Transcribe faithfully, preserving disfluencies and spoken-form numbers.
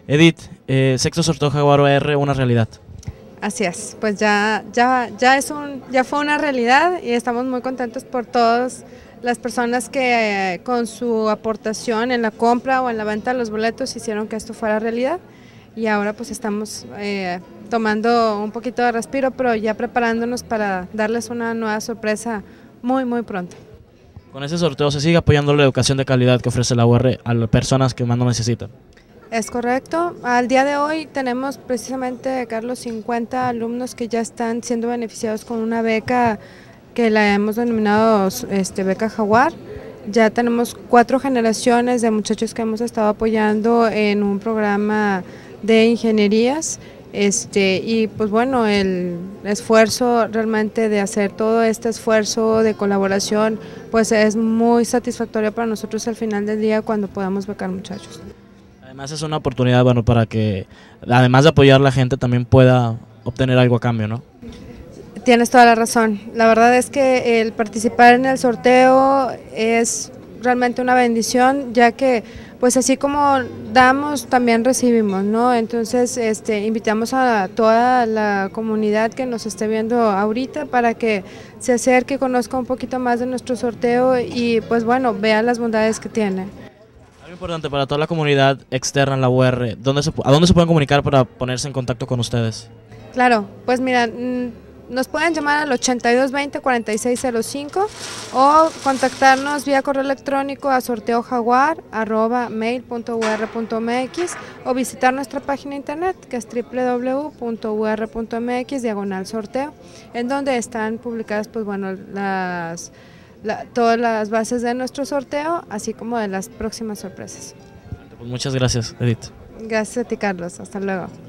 Edith, eh, sexto sorteo Jaguar O R, una realidad. Así es, pues ya, ya, ya, es un, ya fue una realidad y estamos muy contentos por todas las personas que eh, con su aportación en la compra o en la venta de los boletos hicieron que esto fuera realidad, y ahora pues estamos eh, tomando un poquito de respiro, pero ya preparándonos para darles una nueva sorpresa muy muy pronto. Con ese sorteo se sigue apoyando la educación de calidad que ofrece la U R a las personas que más lo necesitan. Es correcto. Al día de hoy tenemos precisamente, Carlos, cincuenta alumnos que ya están siendo beneficiados con una beca que la hemos denominado este, beca Jaguar. Ya tenemos cuatro generaciones de muchachos que hemos estado apoyando en un programa de ingenierías. Este, y pues bueno, el esfuerzo realmente de hacer todo este esfuerzo de colaboración, pues es muy satisfactorio para nosotros al final del día cuando podamos becar muchachos. Además es una oportunidad, bueno, para que, además de apoyar a la gente, también pueda obtener algo a cambio, ¿no? Tienes toda la razón. La verdad es que el participar en el sorteo es realmente una bendición, ya que pues así como damos, también recibimos, ¿no? Entonces este, invitamos a toda la comunidad que nos esté viendo ahorita para que se acerque, conozca un poquito más de nuestro sorteo y pues bueno, vea las bondades que tiene. Algo importante para toda la comunidad externa en la U R, ¿dónde se, ¿a dónde se pueden comunicar para ponerse en contacto con ustedes? Claro, pues mira, nos pueden llamar al ochenta y dos veinte, cuarenta y seis cero cinco o contactarnos vía correo electrónico a sorteojaguar arroba mail punto u r punto m x o visitar nuestra página de internet que es doble u doble u doble u punto u r punto m x diagonal sorteo, en donde están publicadas pues bueno las La, todas las bases de nuestro sorteo, así como de las próximas sorpresas. Pues muchas gracias, Edith. Gracias a ti, Carlos. Hasta luego.